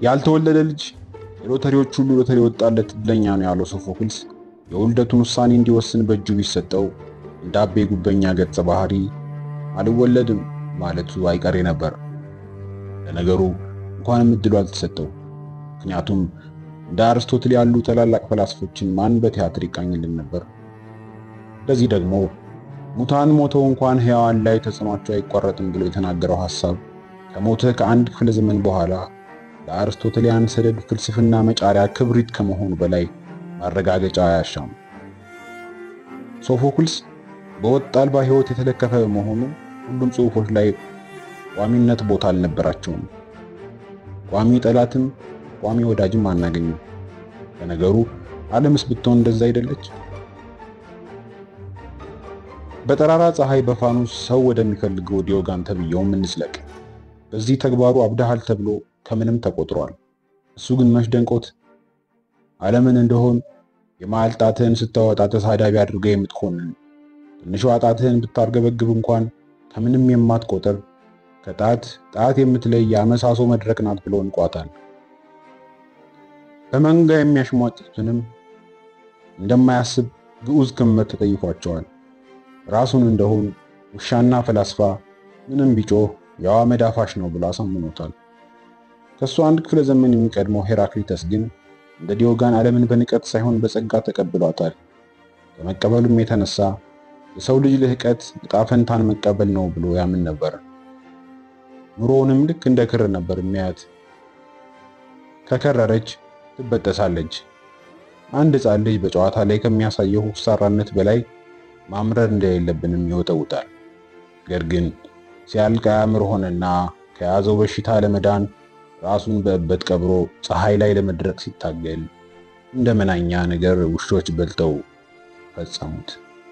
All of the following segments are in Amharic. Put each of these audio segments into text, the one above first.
ያልተወለደ ልጅ የሎተሪዎች ሁሉ ሎተሪ ወጣለት እድለኛ ነው ያለው ሶፎክልስ የውልደቱን ውሳኔ እንዲወስን በእጁ ቢሰጠው እንደ አቤ ጉበኛ ገጸ ባህሪ አልወለድም ማለቱ አይቀሬ ነበር። ለነገሩ እንኳንም እድሉ አልተሰጠው። ምክንያቱም እንደ አርስቶትል ያሉ ታላላቅ ፈላስፎችን ማን በቲያትር ይቃኝልን ነበር? ለዚህ ደግሞ ሙታን ሞተው እንኳን ሕያዋን ላይ ተጽዕኗቸው አይቋረጥም ብሎ የተናገረው ሐሳብ ከሞተ ከአንድ ክፍለ ዘመን በኋላ ለአርስቶትሊያን ሰደድ ፍልስፍና መጫሪያ ክብሪት ከመሆኑ በላይ ማረጋገጫ አያሻም። ሶፎክልስ በወጥ አልባ ሕይወት የተለከፈ በመሆኑ ሁሉም ጽሑፎች ላይ ቋሚነት ቦታ አልነበራቸውም። ቋሚ ጠላትም ቋሚ ወዳጅም አናገኝም። ለነገሩ ዓለምስ ብትሆን እንደዛ አይደለች? በጠራራ ፀሐይ በፋኑስ ሰው ወደሚፈልገው ዲዮጋን ተብየውም እንስለቅ። በዚህ ተግባሩ አብዳሃል ተብሎ ከምንም ተቆጥሯል። እሱ ግን መች ደንቆት ዓለምን እንደሆን የመሃል ጣትህን ስታወጣ ተሳዳቢ አድርገህ የምትኮንን ትንሿ ጣትህን ብታርገበግብ እንኳን ከምንም የማትቆጥር ከጣት የምትለይ የአመሳሶ መድረክ ናት ብሎ እንቋታል። በመንጋ የሚያሽሟጥጡትንም እንደማያስብ ግዑዝ ክመት ተጠይፏቸዋል። ራሱን እንደሆን ውሻና ፈላስፋ ምንም ቢጮህ ያው መዳፋሽ ነው ብሎ አሳምኖታል። ከሱ አንድ ክፍለ ዘመን የሚቀድመው ሄራክሊተስ ግን እንደ ዲዮጋን ዓለምን በንቀት ሳይሆን በጸጋ ተቀብሏታል። ከመቀበሉም የተነሳ የሰው ልጅ ልህቀት ዕጣ ፈንታን መቀበል ነው ብሎ ያምን ነበር። ኑሮውንም ልክ እንደ ክር ነበር የሚያያት። ከከረረች ትበጠሳለች። አንድ ሕፃን ልጅ በጨዋታ ላይ ከሚያሳየው ሁሳራነት በላይ ማምረር እንደሌለብንም ይወተውታል። ነገር ግን ሲያልቅ አያምር ሆነና ከያዘው በሽታ ለመዳን ራሱን በእበት ቀብሮ ፀሐይ ላይ ለመድረቅ ሲታገል እንደ መናኛ ነገር ውሾች በልተው ፈጸሙት።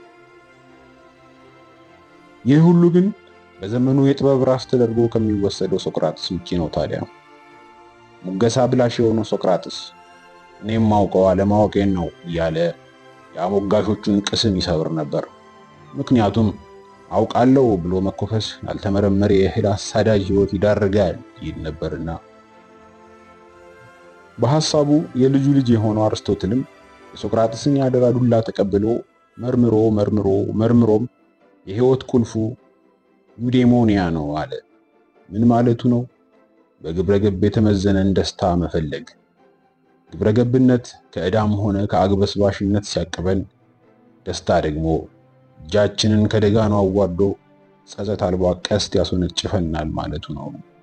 ይህ ሁሉ ግን በዘመኑ የጥበብ ራስ ተደርጎ ከሚወሰደው ሶቅራጥስ ውጪ ነው። ታዲያ ሙገሳ ብላሽ የሆነው ሶቅራጥስ እኔም ማውቀው አለማወቄን ነው እያለ የአሞጋሾቹን ቅስም ይሰብር ነበር። ምክንያቱም አውቃለሁ ብሎ መኮፈስ ያልተመረመረ የእህል አሳዳጅ ሕይወት ይዳርጋል ይል ነበርና። በሐሳቡ የልጁ ልጅ የሆነው አርስቶትልም የሶቅራጥስን ያደራ ዱላ ተቀብሎ መርምሮም የሕይወት ቁልፉ ዩዴሞኒያ ነው አለ። ምን ማለቱ ነው? በግብረገብ የተመዘነን ደስታ መፈለግ። ግብረገብነት ከዕዳም ሆነ ከአግበስባሽነት ሲያቀበን፣ ደስታ ደግሞ እጃችንን ከደጋኑ አዋርዶ ጸጸት አልባ ቀስት ያስወነጭፈናል ማለቱ ነው።